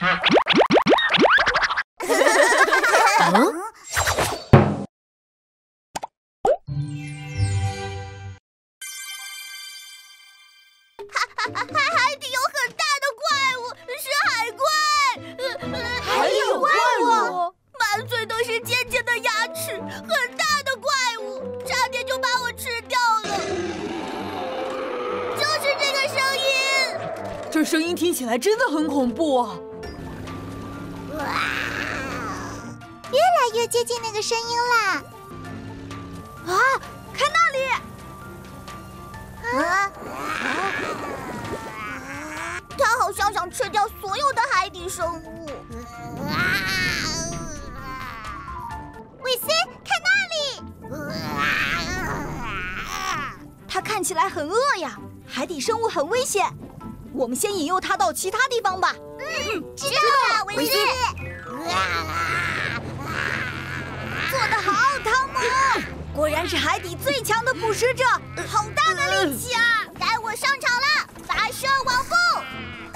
海底有很大的怪物，是海龟。 还有怪物， 满嘴都是尖尖的牙齿，很大的怪物，差点就把我吃掉了。就是这个声音， 这声音听起来真的很恐怖啊！ 越来越接近那个声音啦！ 啊，看那里！ 它好像想吃掉所有的海底生物。韦斯，看那里！ 它看起来很饿呀，海底生物很危险。我们先引诱它到其他地方吧。 知道了，韦斯。 做得好，汤姆！果然是海底最强的捕食者，好大的力气啊！ 该我上场了，发射网布！